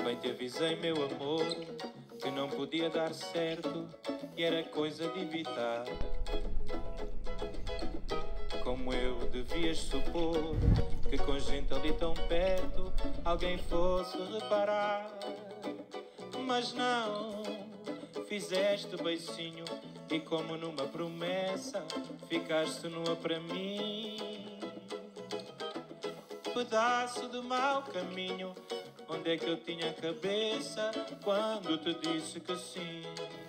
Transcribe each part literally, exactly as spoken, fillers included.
Bem te avisei, meu amor, que não podia dar certo e era coisa de evitar. Como eu devias supor que com gente ali tão perto alguém fosse reparar. Mas não, fizeste beicinho e como numa promessa ficaste nua para mim. Pedaço de mau caminho, onde é que eu tinha a cabeça quando te disse que sim?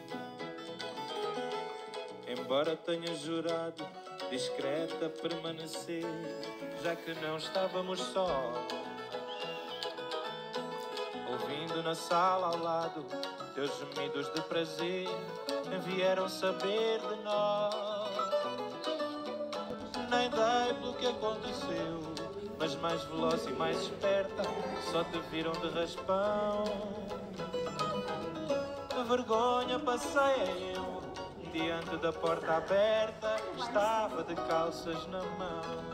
Embora tenha jurado discreta permanecer, já que não estávamos sós, ouvindo na sala ao lado teus gemidos de prazer vieram saber de nós. Nem dei pelo que aconteceu, mas mais veloz e mais esperta só te viram de raspão. De vergonha passei eu, diante da porta aberta, estava de calças na mão.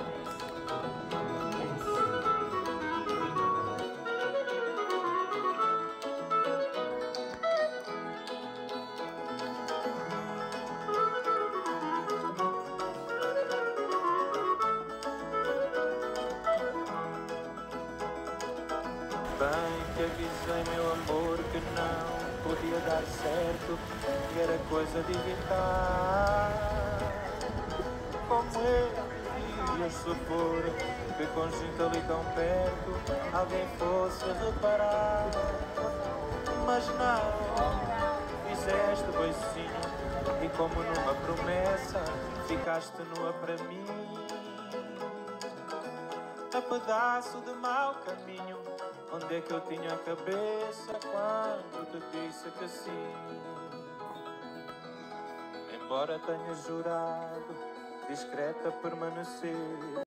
Bem te avisei, meu amor, que não podia dar certo e era coisa de evitar. Como eu devia supor que com gente ali tão perto alguém fosse reparar. Mas não, fizeste beicinho e como numa promessa ficaste nua para mim. A pedaço de mau caminho, onde é que eu tinha a cabeça quando te disse que sim? Embora tenha jurado discreta permanecer,